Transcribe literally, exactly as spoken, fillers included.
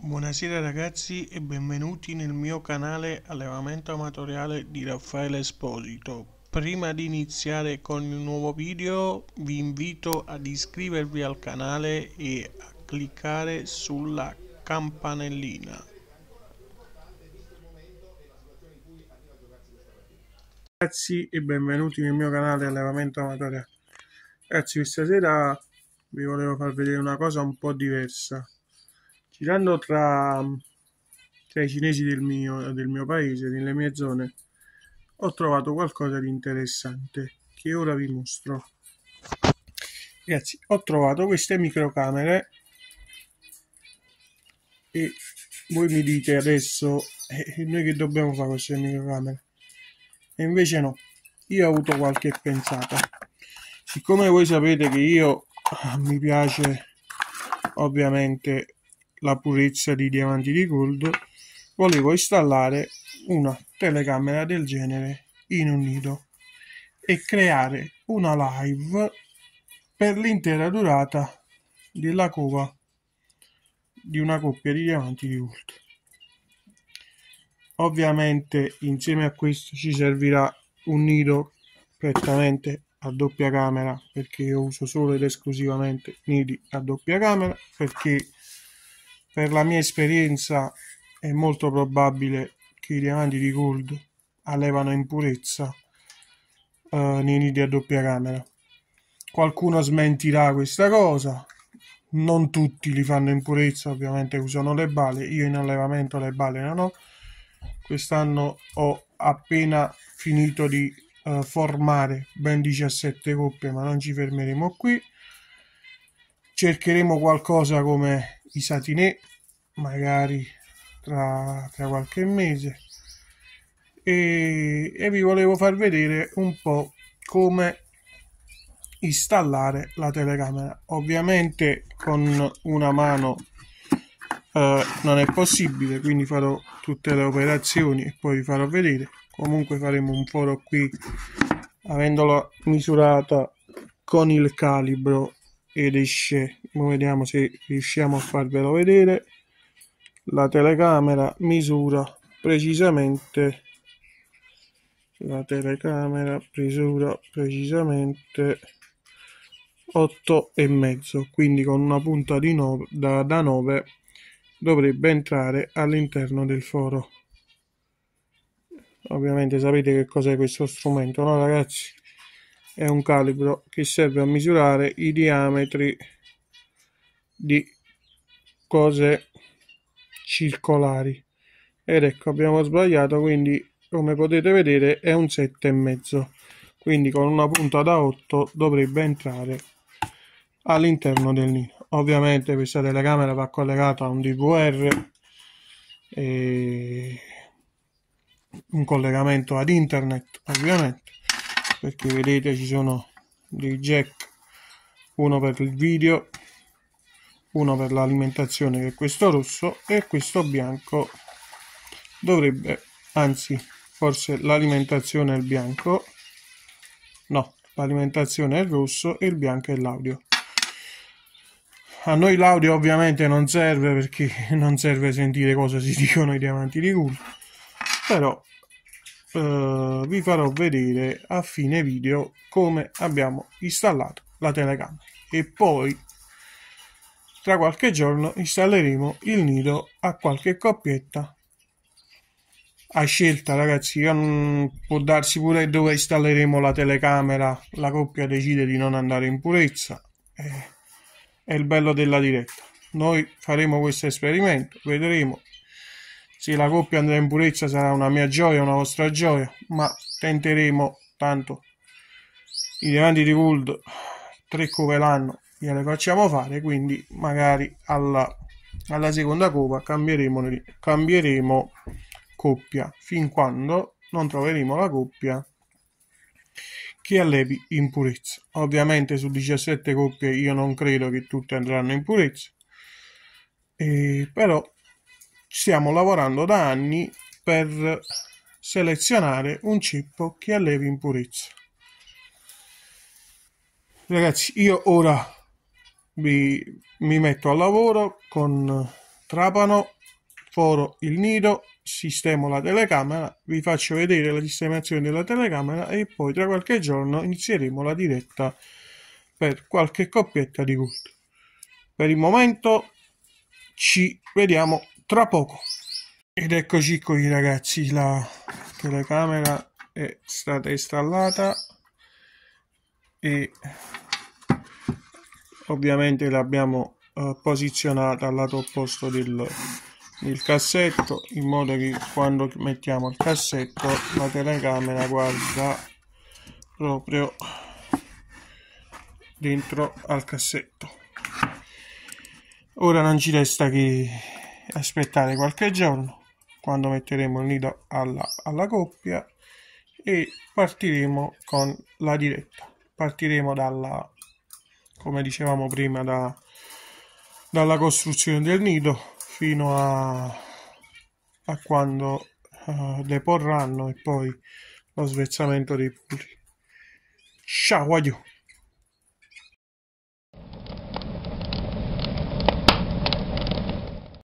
Buonasera ragazzi e benvenuti nel mio canale Allevamento Amatoriale di Raffaele Esposito. Prima di iniziare con il nuovo video vi invito ad iscrivervi al canale e a cliccare sulla campanellina. Ragazzi e benvenuti nel mio canale Allevamento Amatoriale. Ragazzi, questa sera vi volevo far vedere una cosa un po' diversa. Girando tra, tra i cinesi del mio, del mio paese, nelle mie zone, ho trovato qualcosa di interessante che ora vi mostro. Ragazzi, ho trovato queste microcamere e voi mi dite adesso, eh, noi che dobbiamo fare con queste microcamere? E invece no, io ho avuto qualche pensata. Siccome voi sapete che io ah, mi piace ovviamente la purezza di diamanti di gold, volevo installare una telecamera del genere in un nido e creare una live per l'intera durata della cova di una coppia di diamanti di gold. Ovviamente insieme a questo ci servirà un nido prettamente a doppia camera, perché io uso solo ed esclusivamente nidi a doppia camera, perché per la mia esperienza è molto probabile che i diamanti di gold allevano impurezza eh, nei nidi a doppia camera. Qualcuno smentirà questa cosa, non tutti li fanno impurezza, ovviamente usano le bale, io in allevamento le bale non ho. Quest'anno ho appena finito di uh, formare ben diciassette coppie, ma non ci fermeremo qui. Cercheremo qualcosa come i satinè, magari tra, tra qualche mese, e, e vi volevo far vedere un po' come installare la telecamera. Ovviamente con una mano Uh, non è possibile, quindi farò tutte le operazioni e poi vi farò vedere. Comunque faremo un foro qui avendola misurata con il calibro ed esce, vediamo se riusciamo a farvelo vedere. La telecamera misura precisamente la telecamera misura precisamente otto e mezzo, quindi con una punta di nove, da, da nove dovrebbe entrare all'interno del foro. Ovviamente sapete che cos'è questo strumento, no ragazzi? È un calibro che serve a misurare i diametri di cose circolari. Ed ecco, abbiamo sbagliato, quindi come potete vedere è un sette e mezzo, quindi con una punta da otto dovrebbe entrare all'interno del nido. Ovviamente questa telecamera va collegata a un D V R e un collegamento ad internet, ovviamente, perché vedete ci sono dei jack, uno per il video, uno per l'alimentazione, che è questo rosso, e questo bianco dovrebbe, anzi forse l'alimentazione è il bianco, no, l'alimentazione è il rosso e il bianco è l'audio. A noi l'audio ovviamente non serve, perché non serve sentire cosa si dicono i diamanti di gold, però eh, vi farò vedere a fine video come abbiamo installato la telecamera e poi tra qualche giorno installeremo il nido a qualche coppietta a scelta, ragazzi. Io, può darsi pure dove installeremo la telecamera la coppia decide di non andare in purezza. eh. È il bello della diretta. Noi faremo questo esperimento, vedremo se la coppia andrà in purezza. Sarà una mia gioia, una vostra gioia, ma tenteremo. Tanto i diamanti di gold tre cove l'anno gliele facciamo fare, quindi magari alla, alla seconda cova cambieremo, cambieremo coppia, fin quando non troveremo la coppia che allevi in purezza. Ovviamente su diciassette coppie io non credo che tutte andranno in purezza, eh, però stiamo lavorando da anni per selezionare un ceppo che allevi in purezza. Ragazzi, io ora vi, mi metto al lavoro con trapano sforo il nido, sistemo la telecamera, vi faccio vedere la sistemazione della telecamera e poi tra qualche giorno inizieremo la diretta per qualche coppietta di gold. Per il momento ci vediamo tra poco. Ed eccoci qui ragazzi, la telecamera è stata installata e ovviamente l'abbiamo eh, posizionata al lato opposto del, del cassetto, in modo che quando mettiamo il cassetto la telecamera guarda proprio dentro al cassetto. Ora non ci resta che aspettare qualche giorno, quando metteremo il nido alla, alla coppia, e partiremo con la diretta. Partiremo dalla, come dicevamo prima, da, dalla costruzione del nido fino a, a quando uh, deporranno e poi lo svezzamento dei puli. Ciao, addio!